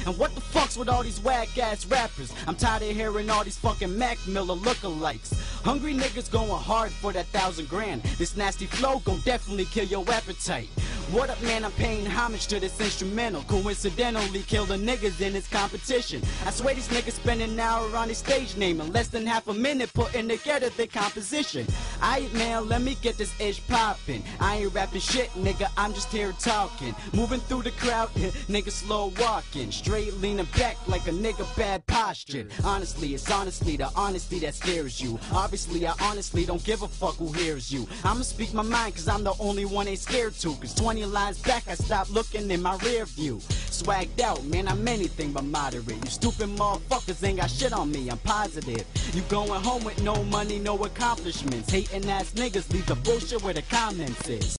And what the fuck's with all these whack-ass rappers? I'm tired of hearing all these fucking Mac Miller lookalikes. Hungry niggas going hard for that 1,000 grand. This nasty flow gon' definitely kill your appetite. What up, man? I'm paying homage to this instrumental. Coincidentally, kill the niggas in this competition. I swear these niggas spend an hour on this stage naming less than half a minute putting together their composition. Aight, man, let me get this ish poppin'. I ain't rapping shit, nigga, I'm just here talking. Moving through the crowd, nigga slow walking. Straight leaning back like a nigga bad posture. Honestly, it's honestly the honesty that scares you. Obviously, I honestly don't give a fuck who hears you. I'ma speak my mind cause I'm the only one ain't scared to. Cause 20 lines back, I stopped looking in my rear view. Swagged out, man, I'm anything but moderate. You stupid motherfuckers ain't got shit on me, I'm positive. You going home with no money, no accomplishments. Hating ass niggas leave the bullshit where the comments is.